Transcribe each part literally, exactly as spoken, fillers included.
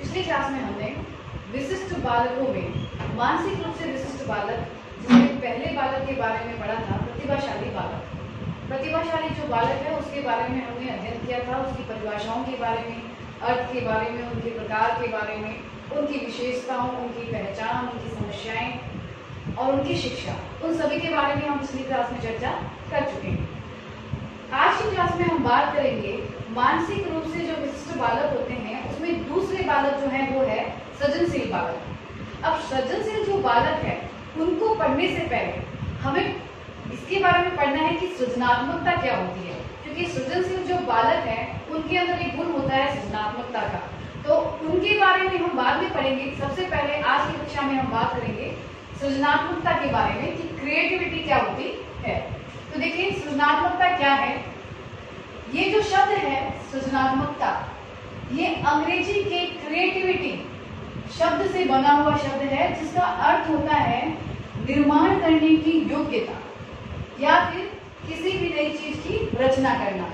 पिछली क्लास में हमने विशिष्ट बालकों में मानसिक रूप से विशिष्ट बालक, जिसमें पहले बालक के बारे में पढ़ा था प्रतिभाशाली बालक। प्रतिभाशाली जो बालक है उसके बारे में हमने अध्ययन किया था, उसकी परिभाषाओं के बारे में, अर्थ के बारे में, उनके प्रकार के बारे में, उनकी विशेषताओं, उनकी पहचान, उनकी समस्याएं और उनकी शिक्षा, उन सभी के बारे में हम पिछली क्लास में चर्चा कर चुके हैं। आज की क्लास में हम बात करेंगे मानसिक रूप से जो विशिष्ट बालक होते हैं उसमें दूसरे बालक जो है वो है सृजनशील बालक। अब सृजनशील जो बालक है उनको पढ़ने से पहले हमें इसके बारे में पढ़ना है कि सृजनात्मकता क्या होती है, क्योंकि सृजनशील जो बालक है उनके अंदर एक गुण होता है सृजनात्मकता का, तो उनके बारे में हम बाद में पढ़ेंगे। सबसे पहले आज की कक्षा में हम बात करेंगे सृजनात्मकता के बारे में कि क्रिएटिविटी क्या होती है। तो देखिए सृजनात्मकता क्या है। ये जो शब्द है सृजनात्मकता, ये अंग्रेजी के क्रिएटिविटी शब्द से बना हुआ शब्द है, जिसका अर्थ होता है निर्माण करने की योग्यता या फिर किसी भी नई चीज की रचना करना।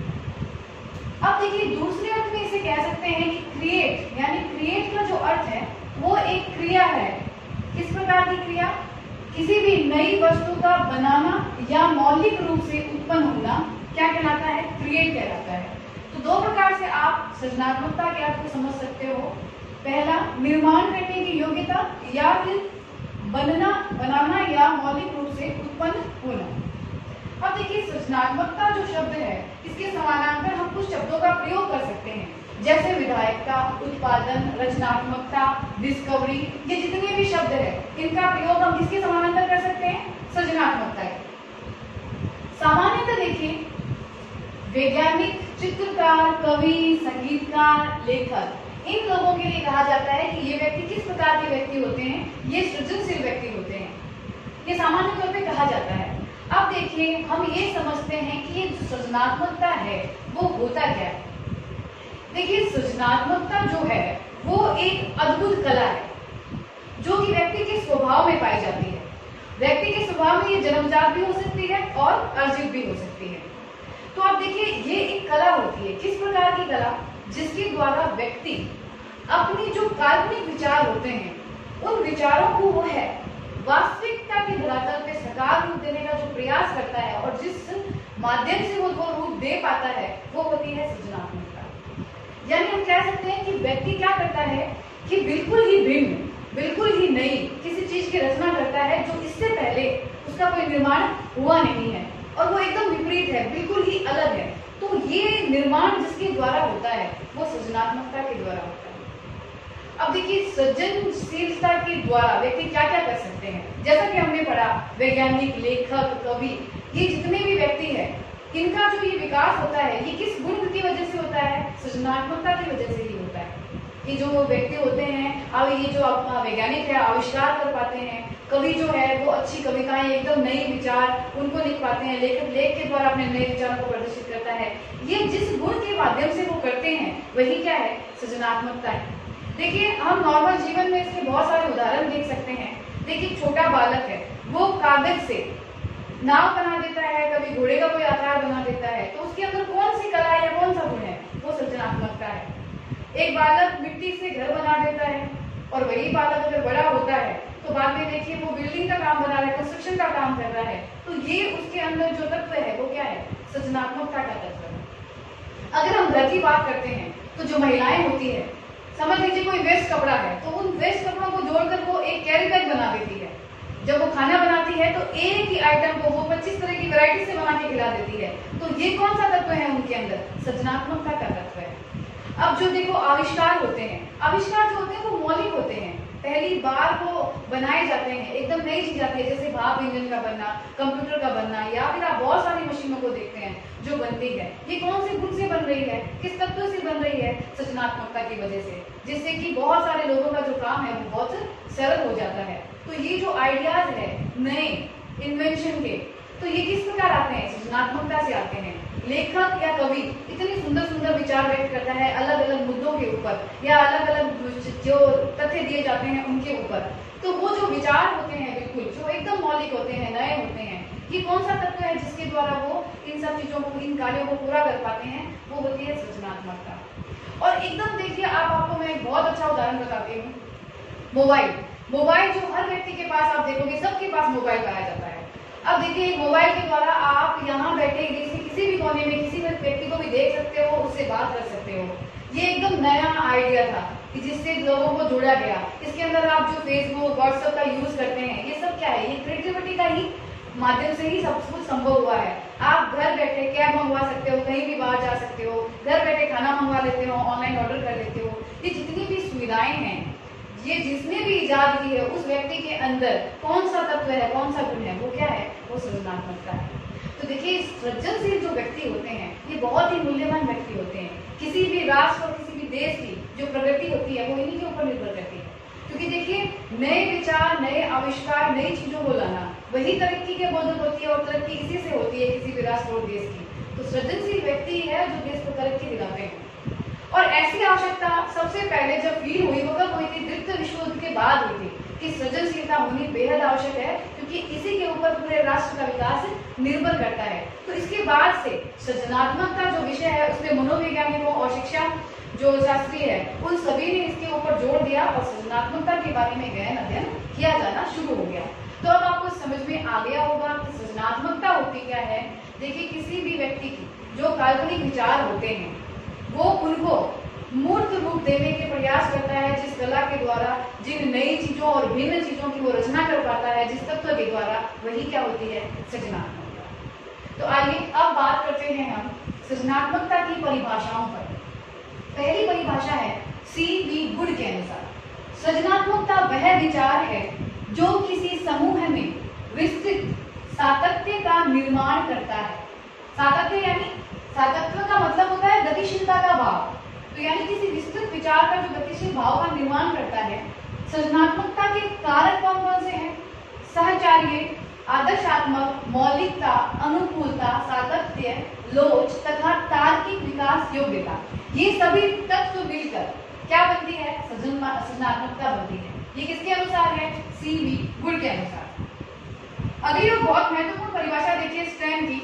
अब देखिए दूसरे अर्थ में इसे कह सकते हैं कि क्रिएट, यानी क्रिएट का जो अर्थ है वो एक क्रिया है। किस प्रकार की क्रिया? किसी भी नई वस्तु का बनाना या मौलिक रूप से उत्पन्न होना क्या कहलाता है? क्रिएट कहलाता है। तो दो प्रकार से आप सृजनात्मकता के अर्थ को समझ सकते हो। पहला निर्माण करने की योग्यता या फिर बनना बनाना या मौलिक रूप से उत्पन्न होना। अब देखिए सृजनात्मकता जो शब्द है इसके समानांतर हम कुछ शब्दों का प्रयोग कर सकते हैं, जैसे विधायकता, उत्पादन, रचनात्मकता, डिस्कवरी, ये जितने भी शब्द है इनका प्रयोग हम किसके समानांतर कर सकते हैं? सृजनात्मकता के। सामान्यतः देखिए वैज्ञानिक, चित्रकार, कवि, संगीतकार, लेखक, इन लोगों के लिए कहा जाता है कि ये व्यक्ति किस प्रकार के व्यक्ति होते हैं, ये सृजनशील व्यक्ति होते हैं, ये सामान्य तौर पे कहा जाता है। अब देखिए हम ये समझते हैं कि ये जो सृजनात्मकता है वो होता क्या है। देखिए सृजनात्मकता जो है वो एक अद्भुत कला है जो कि व्यक्ति के स्वभाव में पाई जाती है। व्यक्ति के स्वभाव में ये जन्मजात भी हो सकती है और अर्जित भी हो सकती है। तो आप देखिए ये एक कला होती है। किस प्रकार की कला? जिसके द्वारा व्यक्ति अपनी जो काल्पनिक विचार होते हैं उन विचारों को वो है वास्तविकता के धरातल पे साकार रूप देने का जो प्रयास करता है और जिस माध्यम से वो वो रूप दे पाता है वो होती है सृजनात्मकता। यानी हम कह सकते हैं कि व्यक्ति क्या करता है कि बिल्कुल ही भिन्न, बिल्कुल ही नई किसी चीज की रचना करता है जो इससे पहले उसका कोई निर्माण हुआ नहीं है और वो एकदम विपरीत है, बिल्कुल ही अलग है। तो ये निर्माण जिसके द्वारा होता है वो सृजनात्मकता के द्वारा होता है। अब देखिए सृजनशीलता के द्वारा व्यक्ति क्या क्या कर सकते हैं। जैसा कि हमने पढ़ा वैज्ञानिक, लेखक, कवि, ये जितने भी व्यक्ति हैं इनका जो ये विकास होता है ये किस गुण की वजह से होता है? सृजनात्मकता की वजह से ही होता है। ये जो व्यक्ति होते हैं, अब ये जो वैज्ञानिक है आविष्कार कर पाते हैं, कवि जो है वो अच्छी कविताएं, एकदम नए विचार उनको लिख पाते हैं, लेखक लेख के द्वारा अपने नए विचारों को प्रदर्शित करता है। ये जिस गुण के माध्यम से वो करते हैं वही क्या है? सृजनात्मकता है। देखिए हम नॉर्मल जीवन में इसके बहुत सारे उदाहरण देख सकते हैं। देखिए छोटा बालक है वो कागज से नाव बना देता है, कभी घोड़े का कोई आकार बना देता है, तो उसके अंदर कौन सी कला या कौन सा गुण है? वो सृजनात्मकता है। एक बालक मिट्टी से घर बना देता है और वही बालक अगर बड़ा होता है तो बाद में देखिए वो बिल्डिंग का काम बना रहा है, कंस्ट्रक्शन का काम कर रहा है, तो ये उसके अंदर जो तत्व है वो क्या है? सृजनात्मकता का तत्व है। अगर हम घर की बात करते हैं तो जो महिलाएं होती है, समझ लीजिए कोई वेस्ट कपड़ा है तो उन वेस्ट कपड़ों को जोड़कर वो एक कैरी बैग बना देती है। जब वो खाना बनाती है तो एक ही आइटम को वो पच्चीस तरह की वैरायटी से बना के खिला देती है। तो ये कौन सा तत्व है उनके अंदर? सृजनात्मकता का तत्व है। अब जो देखो आविष्कार होते हैं, आविष्कार जो होते हैं वो मौलिक होते हैं, पहली बार वो बनाए जाते हैं, एकदम नई चीज आती है, जैसे भाप इंजन का बनना, कंप्यूटर का बनना, या फिर आप बहुत सारी मशीनों को देखते हैं जो बनती है। ये कौन से गुण से बन रही है? किस तत्व से बन रही है? सृजनात्मकता की वजह से, जिससे कि बहुत सारे लोगों का जो काम है वो बहुत सरल हो जाता है। तो ये जो आइडियाज है नए इन्वेंशन के, तो ये किस प्रकार आते हैं? सृजनात्मकता से आते हैं। लेखक या कवि इतने सुंदर सुंदर विचार व्यक्त करता है अलग अलग मुद्दों के ऊपर या अलग अलग जो तथ्य दिए जाते हैं उनके ऊपर, तो वो जो विचार होते हैं बिल्कुल जो एकदम मौलिक होते हैं, नए होते हैं, ये कौन सा तत्व है जिसके द्वारा वो इन सब चीजों को, इन कार्यों को पूरा कर पाते हैं? वो होती है सृजनात्मकता। और एकदम देखिए आप आपको मैं एक बहुत अच्छा उदाहरण बताती हूँ। मोबाइल मोबाइल जो हर व्यक्ति के पास आप देखोगे सबके पास मोबाइल पाया जाता है। अब देखिए मोबाइल के द्वारा आप यहाँ बैठे देश के किसी भी कोने में किसी व्यक्ति को भी देख सकते हो, उससे बात कर सकते हो। ये एकदम नया आइडिया था कि जिससे लोगों को जोड़ा गया। इसके अंदर आप जो फेसबुक व्हाट्सएप का यूज करते हैं, ये सब क्या है, ये क्रिएटिविटी का ही माध्यम से ही सब कुछ संभव हुआ है। आप घर बैठे कैब मंगवा सकते हो, कहीं भी बाहर जा सकते हो, घर बैठे खाना मंगवा लेते हो, ऑनलाइन ऑर्डर कर लेते हो। ये जितनी भी सुविधाएं हैं, ये जिसने भी इजाद की है उस व्यक्ति के अंदर कौन सा तत्व है, कौन सा गुण है, वो क्या है, वो सृजनात्मकता है। तो देखिए सृजनशील जो व्यक्ति होते हैं ये बहुत ही मूल्यवान व्यक्ति होते हैं। किसी भी राष्ट्र और किसी भी देश की जो प्रगति होती है वो इन्हीं के ऊपर निर्भर करती है। क्योंकि देखिए नए विचार, नए आविष्कार, नई चीजों को लाना वही तरक्की के बोधक होती है, और तरक्की इसी से होती है किसी भी राष्ट्र और देश की। तो सृजनशील व्यक्ति है जो देश को तरक्की दिलाते हैं। और ऐसी आवश्यकता सबसे पहले जब फील हुई वो कब हुई थी, द्वितीय विश्व युद्ध के बाद हुई थी कि सृजनशीलता होनी बेहद आवश्यक है, क्योंकि इसी के ऊपर पूरे राष्ट्र का विकास निर्भर करता है। तो इसके बाद से सृजनात्मकता जो विषय है उसमें मनोवैज्ञानिकों और शिक्षा जो शास्त्री है उन सभी ने इसके ऊपर जोर दिया और सृजनात्मकता के बारे में गहन अध्ययन किया जाना शुरू हो गया। तो अब आपको समझ में आ गया होगा कि सृजनात्मकता होती क्या है। देखिए किसी भी व्यक्ति की जो काल्पनिक विचार होते हैं वो उनको मूर्त रूप देने के प्रयास करता है, जिस कला के द्वारा, जिन नई चीजों और भिन्न चीजों की वो रचना कर पाता है, जिस तत्व के द्वारा, वही क्या होती है, सृजनात्मकता। तो आइए अब बात करते हैं हम सृजनात्मकता की परिभाषाओं पर। पहली परिभाषा है सी वी गुड के अनुसार, सृजनात्मकता वह विचार है जो किसी समूह में विस्तृत सातत्य का निर्माण करता है। सातत्य यानी सातत्य का मतलब होता है गतिशीलता का भाव। तो यानी किसी विस्तृत विचार का जो गतिशील भाव का निर्माण करता है। सृजनात्मकता के कारक कौन कौन से हैं? सहचार्य, आदर्शात्मक, मौलिकता, अनुकूलता, सातत्य, लोच तथा तार्किक विकास योग्यता, ये सभी तत्व मिलकर क्या बनती है, सृजनात्मकता बनती है। ये किसके अनुसार है? सी वी गुड के अनुसार। अगली और बहुत महत्वपूर्ण परिभाषा देखिए स्टैन की,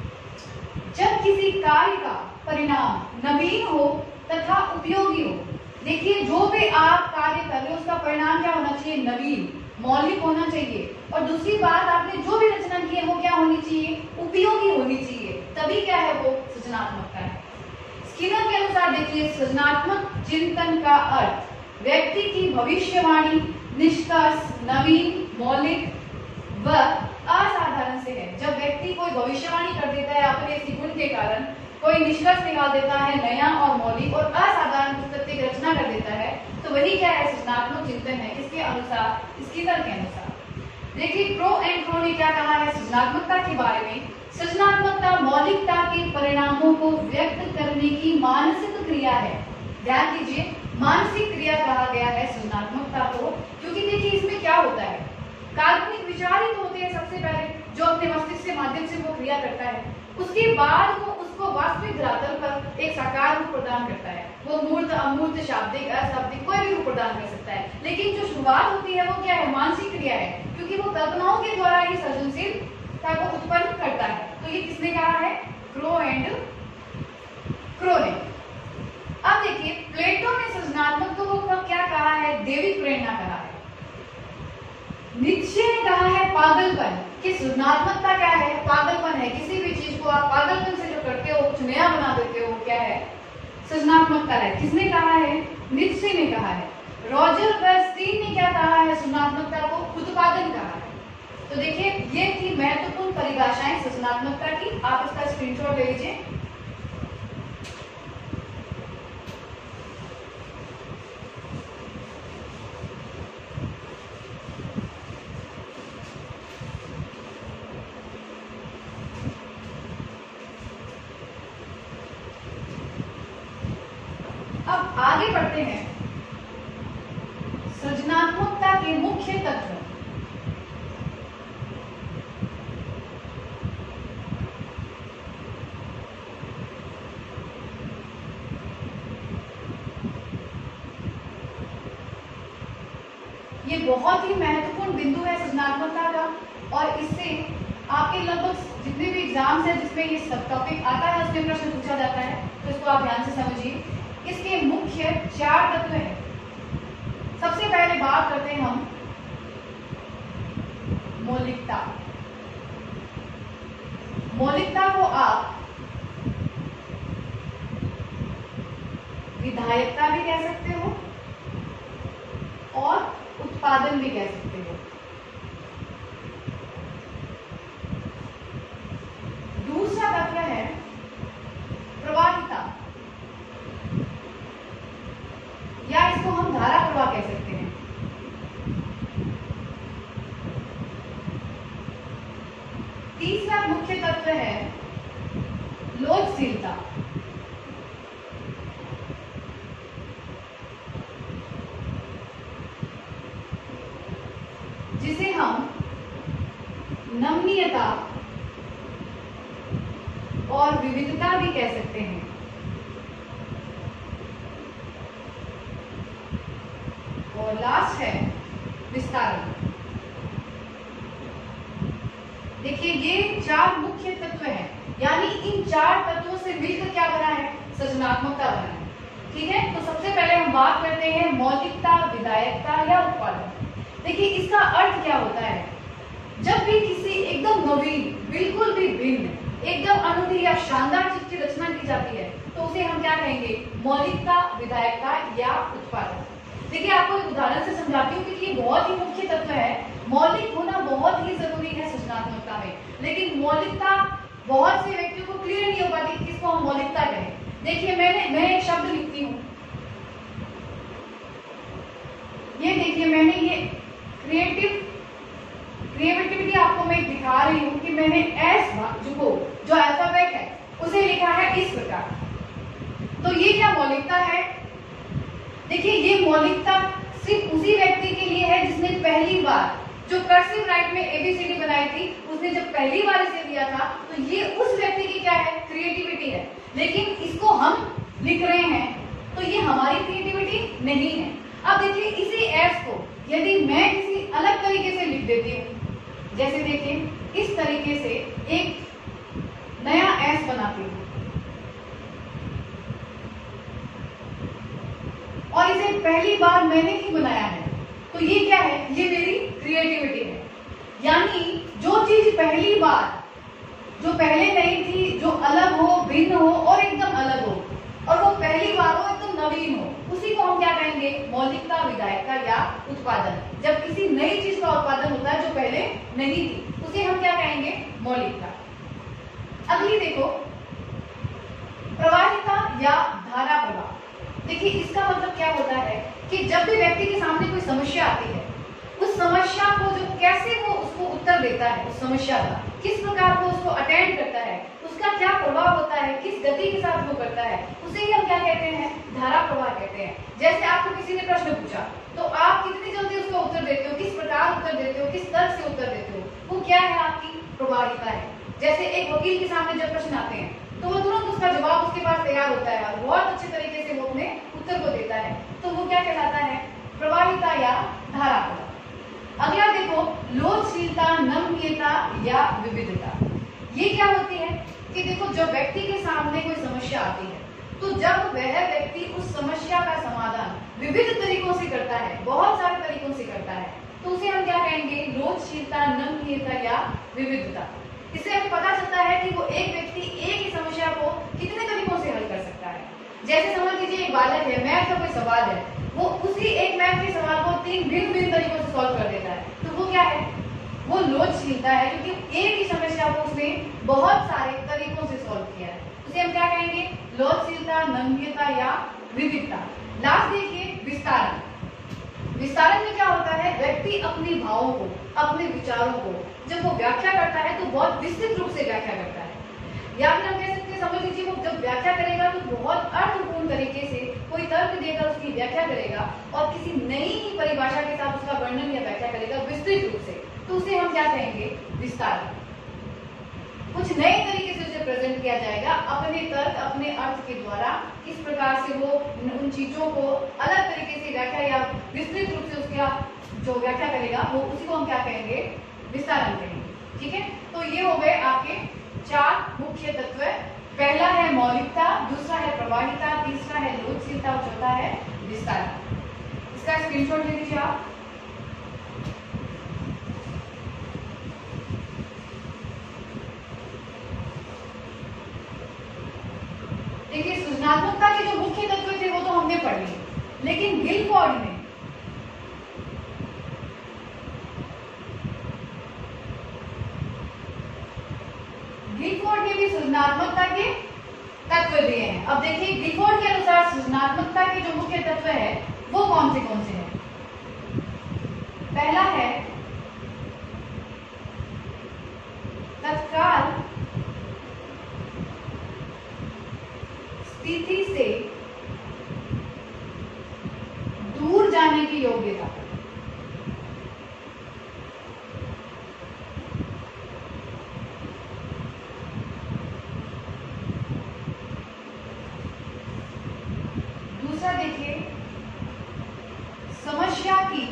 जब किसी कार्य का परिणाम नवीन हो तथा उपयोगी हो। देखिए जो भी आप कार्य कर रहे हो उसका परिणाम क्या होना चाहिए, नवीन, मौलिक होना चाहिए। और दूसरी बात, आपने जो भी रचना की है वो क्या होनी चाहिए, उपयोगी होनी चाहिए, तभी क्या है वो सृजनात्मकता है। स्किनर के अनुसार देखिए सृजनात्मक चिंतन का अर्थ व्यक्ति की भविष्यवाणी, निष्कर्ष, नवीन, मौलिक व असाधारण से है। जब व्यक्ति कोई भविष्यवाणी कर देता है अपने इसी गुण के कारण, कोई निष्कर्ष निकाल देता है नया और मौलिक और असाधारण तथ्य की रचना कर देता है, तो वही क्या है, सृजनात्मक चिंतन है। इसके अनुसार, स्किनर के अनुसार। देखिए क्रो एंड क्रो ने क्या कहा है सृजनात्मकता के बारे में, सृजनात्मकता मौलिकता के परिणामों को व्यक्त करने की मानसिक क्रिया है। ध्यान दीजिए, मानसिक क्रिया कहा गया है सृजनात्मकता को, क्योंकि देखिए इसमें क्या होता है, काल्पनिक विचार ही तो होते हैं सबसे पहले जो अपने मस्तिष्क के माध्यम से वो क्रिया करता है, उसके बाद वो उसको वास्तविक धरातल पर एक साकार रूप प्रदान करता है। वो मूर्त, अमूर्त, शाब्दिक, अशाब्दिक कोई भी रूप प्रदान कर सकता है, लेकिन जो शुरुआत होती है वो क्या है, मानसिक क्रिया है, क्योंकि वो कल्पनाओं के द्वारा ही सृजनशीलता को उत्पन्न करता है। तो ये किसने कहा है, क्रो एंड क्रो ने। अब देखिए प्लेटो ने सृजनात्मकता को क्या कहा है, दैविक प्रेरणा कहा है। नीत्शे ने कहा है पागलपन, कि सृजनात्मकता क्या है, पागलपन है। किसी भी चीज को आप पागलपन से जो करते हो, कुछ नया बना देते हो, क्या है, सृजनात्मकता है। किसने कहा है, नीत्शे ने कहा है। रॉजर बर्नस्टीन ने क्या कहा है, सृजनात्मकता को उत्पादन कहा है। तो देखिए ये थी महत्वपूर्ण परिभाषाएं सृजनात्मकता की। आप इसका स्क्रीनशॉट ले लीजिए। अब आगे बढ़ते हैं, सृजनात्मकता के मुख्य तत्व। ये बहुत ही महत्वपूर्ण बिंदु है सृजनात्मकता का, और इससे आपके लगभग जितने भी एग्जाम्स हैं जिसमें ये सब टॉपिक आता है उसमें प्रश्न पूछा जाता है, तो इसको आप ध्यान से समझिए। इसके मुख्य चार तत्व हैं। बात करते हैं हम मौलिकता। मौलिकता को आप विधायकता भी कह सकते हो और उत्पादन भी कह सकते हो। दूसरा तथ्य है प्रवाहिता, या इसको हम धारा प्रवाह कह सकते हैं। तीसरा मुख्य तत्व है लोचशीलता। जिसे हम नमनीयता और विविधता भी कह सकते हैं। और लास्ट है विस्तारण। देखिए ये चार मुख्य तत्व हैं, यानी इन चार तत्वों से मिलकर क्या बना है, सृजनात्मकता बना है। ठीक है, तो सबसे पहले हम बात करते हैं मौलिकता, विधायकता या उत्पादन। देखिए इसका अर्थ क्या होता है, जब भी किसी एकदम नवीन, बिल्कुल भी भिन्न, एकदम अनूठी या शानदार चीज की रचना की जाती है तो उसे हम क्या कहेंगे, मौलिकता, विधायकता या उत्पादन। देखिए आपको एक उदाहरण से समझाती हूँ क्योंकि ये बहुत ही मुख्य तत्व है। मौलिक होना बहुत ही जरूरी है सृजनात्मकता में, लेकिन मौलिकता बहुत से व्यक्तियों को क्लियर नहीं हो पाती किसको हम मौलिकता कहें। देखिए मैंने मैं एक शब्द लिखती हूँ, ये देखिए मैंने ये क्रिएटिव क्रिएटिविटी आपको मैं दिखा रही हूँ कि मैंने एस जो जो अल्फाबेट है उसे लिखा है इस प्रकार। तो ये क्या मौलिकता है? देखिए ये मौलिकता सिर्फ उसी व्यक्ति के लिए है जिसने पहली बार जो कर्सिव राइट में एबीसीडी बनाई थी, उसने जब पहली बार इसे दिया था तो ये उस व्यक्ति की क्या है, क्रिएटिविटी है। लेकिन इसको हम लिख रहे हैं तो ये हमारी क्रिएटिविटी नहीं है। अब देखिए इसी एस को यदि मैं किसी अलग तरीके से लिख देती हूँ, जैसे देखिए इस तरीके से एक नया एस बनाती हूँ और इसे पहली बार मैंने ही बनाया है, तो ये क्या है, ये मेरी क्रिएटिविटी है। यानी जो चीज पहली बार, जो पहले नहीं थी, जो अलग हो, भिन्न हो और एकदम अलग हो, और वो पहली बार हो, एकदम नवीन हो, उसी को हम क्या कहेंगे, मौलिकता, विधायकता या उत्पादन। जब किसी नई चीज का उत्पादन होता है जो पहले नहीं थी, उसे हम क्या कहेंगे, मौलिकता। अगली देखो प्रवाहिता या धारा प्रवाह। देखिए इसका मतलब क्या होता है कि जब भी व्यक्ति के सामने कोई समस्या आती है, उस समस्या को जो कैसे वो उसको उत्तर देता है, उस समस्या का किस प्रकार वो उसको अटेंड करता है, उसका क्या प्रभाव होता है, किस गति के साथ वो करता है, उसे ही हम क्या कहते हैं, धारा प्रवाह कहते हैं। जैसे आपको किसी ने प्रश्न पूछा तो आप कितनी जल्दी उसका उत्तर देते हो, किस प्रकार उत्तर देते हो, किस तर्क से उत्तर देते हो, वो क्या है, आपकी प्रवाहिता है। जैसे एक वकील के सामने जब प्रश्न आते हैं तो वो तुरंत उसका जवाब उसके पास तैयार होता है और बहुत अच्छे तरीके से वो अपने उत्तर को देता है, तो वो क्या कहलाता है, प्रवाहिता या धारा प्रवाह। अगला देखो लोचशीलता, नमनीयता या विविधता। ये क्या होती है कि देखो जब व्यक्ति के सामने कोई समस्या आती है तो जब वह व्यक्ति उस समस्या का समाधान विविध तरीकों से करता है, बहुत सारे तरीकों से करता है, तो उसे हम क्या कहेंगे, लोचशीलता, नमनीयता या विविधता। इससे हमें पता चलता है कि वो एक व्यक्ति एक ही समस्या को कितने तरीकों से हल कर सकता है। जैसे समझ लीजिए एक बालक है, मैथ का कोई सवाल है, वो उसी एक मैथ के सवाल को तीन भिन्न भिन्न तरीकों से सॉल्व कर देता है, तो वो क्या है, वो लोचशीलता है, क्योंकि एक ही समस्या को उसने बहुत सारे तरीकों से सॉल्व किया है। उसे हम क्या कहेंगे, लोचशीलता, नमनीयता या विविधता। लास्ट देखिए विस्तारण। विस्तारण में क्या होता है, व्यक्ति अपने भावों को, अपने विचारों को जब वो व्याख्या करता है तो बहुत विस्तृत रूप से व्याख्या करता है, या फिर हम कह सकते हैं, समझ लीजिए वो जब व्याख्या करेगा तो बहुत अर्थपूर्ण तरीके से कोई तर्क देगा, उसकी व्याख्या करेगा और किसी नई ही परिभाषा के साथ उसका वर्णन या व्याख्या करेगा विस्तृत रूप से, तो उसे हम क्या कहेंगे, विस्तारण। कुछ नए तरीके से उसे प्रेजेंट किया जाएगा, अपने तर्क, अपने अर्थ के द्वारा इस प्रकार से वो उन चीजों को अलग तरीके से व्याख्या या विस्तृत रूप से उसका जो व्याख्या करेगा, वो उसी को हम क्या कहेंगे, विस्तारण कहेंगे। ठीक है, तो ये हो गए आपके चार मुख्य तत्व। पहला है मौलिकता, दूसरा है प्रवाहिता, तीसरा है लोचशीलता और चौथा है विस्तारण। इसका स्क्रीनशॉट ले लीजिए आप। गिलफोर्ड ने गिलफोर्ड ने भी सृजनात्मकता के तत्व दिए हैं। अब देखिए गिलफोर्ड के अनुसार सृजनात्मकता के जो मुख्य तत्व है वो कौन से कौन से हैं। पहला है तत्काल स्थिति से दूर जाने की योग्यता। दूसरा देखिए समस्या की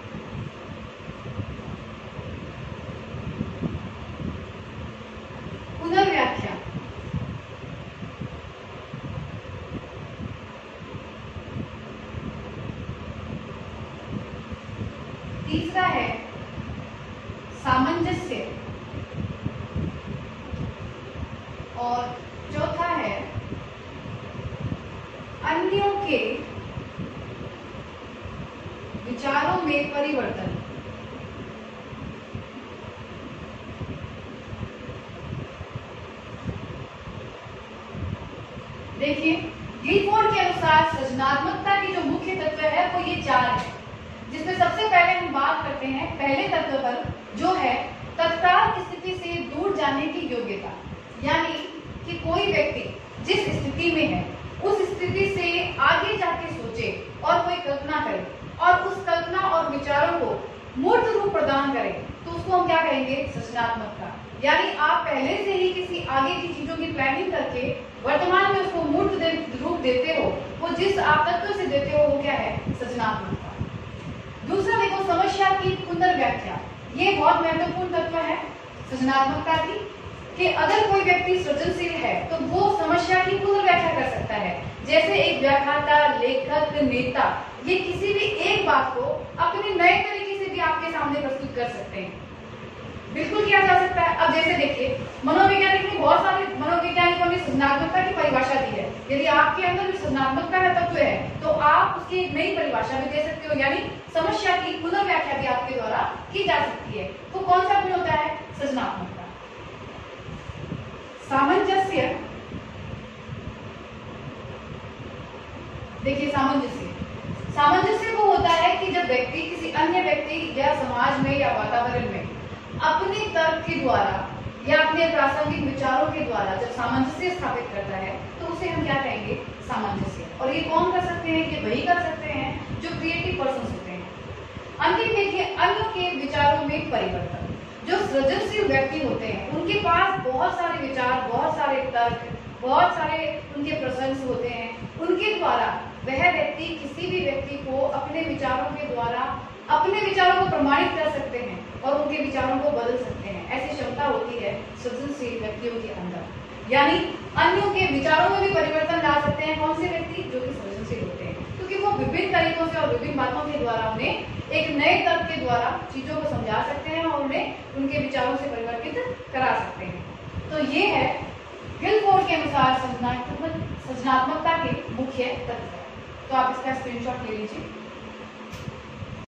पुनर्व्याख्या। तीसरा है सामंजस्य और चौथा है अन्यों के विचारों में परिवर्तन। देखिए गिलफोर्ड के अनुसार सृजनात्मकता की जो मुख्य तत्व है वो ये चार है, जिसमें सबसे पहले हम बात करते हैं पहले तत्व पर जो है तत्काल स्थिति से दूर जाने की योग्यता। यानी कि कोई व्यक्ति जिस स्थिति में है उस स्थिति से आगे जाके सोचे और कोई कल्पना करे और उस कल्पना और विचारों को मूर्त रूप प्रदान करे तो उसको हम क्या कहेंगे, सृजनात्मकता। यानी आप पहले से ही किसी आगे की चीजों की प्लानिंग करके वर्तमान में उसको मूर्त दे, रूप देते हो, वो जिस आप तत्व से देते हो वो क्या है, सृजनात्मकता। दूसरा देखो समस्या की पुनर्व्याख्या। ये बहुत महत्वपूर्ण तत्व है सृजनात्मकता की कि अगर कोई व्यक्ति सृजनशील है तो वो समस्या की पुनर्व्याख्या कर सकता है। जैसे एक व्याख्याता, लेखक, नेता ये किसी भी एक बात को अपने नए तरीके से भी आपके सामने प्रस्तुत कर सकते हैं। बिल्कुल किया जा सकता है। अब जैसे देखिए मनोवैज्ञानिक ने बहुत सारे मनोवैज्ञानिकों ने सृजनात्मकता की परिभाषा दी है। यदि आपके अंदर भी सृजनात्मकता का तत्व है तो आप उसकी एक नई परिभाषा भी दे सकते हो, यानी समस्या की पुनर्व्याख्या भी आपके द्वारा की जा सकती है। तो कौन सा गुण होता है, सृजनात्मकता। सामंजस्य, देखिए सामंजस्य सामंजस्य वो होता है कि जब व्यक्ति किसी अन्य व्यक्ति या समाज में या वातावरण में अपने तर्क के द्वारा या अपने प्रासंगिक विचारों के द्वारा जब सामंजस्य स्थापित करता है तो उसे हम क्या कहेंगे, सामंजस्य। और ये कौन कर सकते हैं, कि वही कर सकते हैं जो क्रिएटिव पर्सन होते हैं। अंतिम देखिए अन्य के विचारों में परिवर्तन। जो सृजनशील व्यक्ति होते हैं उनके पास बहुत सारे विचार, बहुत सारे तर्क, बहुत सारे उनके प्रसंग होते हैं। उनके द्वारा वह व्यक्ति किसी भी व्यक्ति को अपने विचारों के द्वारा अपने विचारों को प्रमाणित कर सकते हैं और उनके विचारों को बदल सकते हैं। ऐसी क्षमता होती है सृजनशील व्यक्तियों के अंदर। यानी अन्यों के विचारों में भी परिवर्तन ला सकते हैं कौन से व्यक्ति, जो कि सृजनशील होते हैं, क्योंकि वो विभिन्न तरीकों से और विभिन्न बातों के द्वारा उन्हें एक नए तर्क के द्वारा चीजों को समझा सकते हैं और उन्हें उनके विचारों से परिवर्तित करा सकते हैं। तो ये है गिलफोर्ड के अनुसार सृजनात्मकता के मुख्य तत्व। तो आप इसका स्क्रीनशॉट ले लीजिए।